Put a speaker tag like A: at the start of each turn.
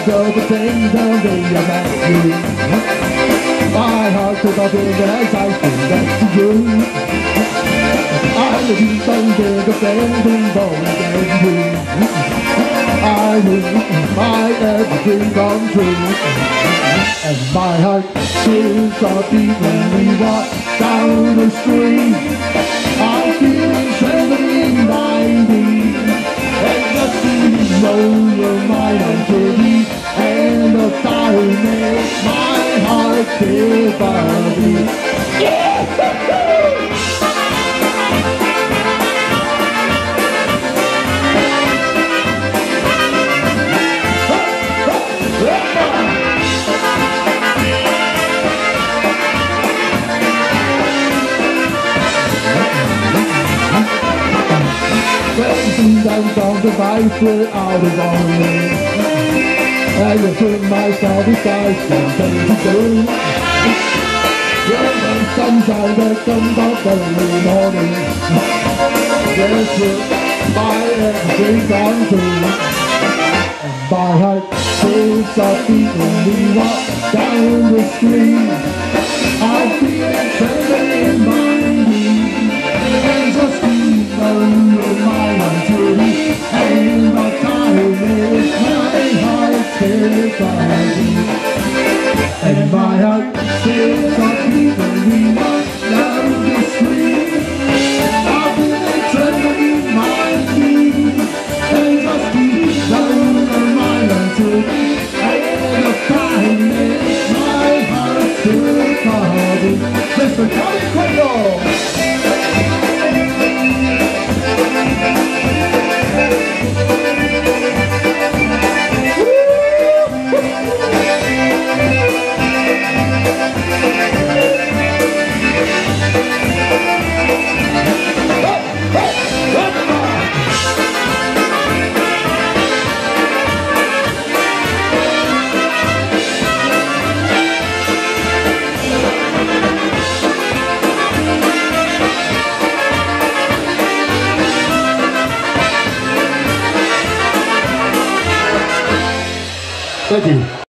A: of the things that they are meant to. My heart took off in as I think back to you. I'm the deep think of things and you. I wish my everything come true. And my heart feels so deep when we walk down the street. I feel trembling by me. And just to know you're mine until the end of time makes my heart feel body. Yeah! Sometimes on the vice without a warning, and you put myself aside something to do. You're the sunshine that comes up every morning. Yes, my everything's gone through. And my heart feels so deep when we walk down the street. I feel it trembling in my knees. And just keep on your mind until the end of time makes my heart feel body. And my heart feels so deep when we walk down the street. I feel it trembling in my knees. And just keep on your mind until the end of time makes my heart feel body. Mr. Johnny Quinto! Thank you.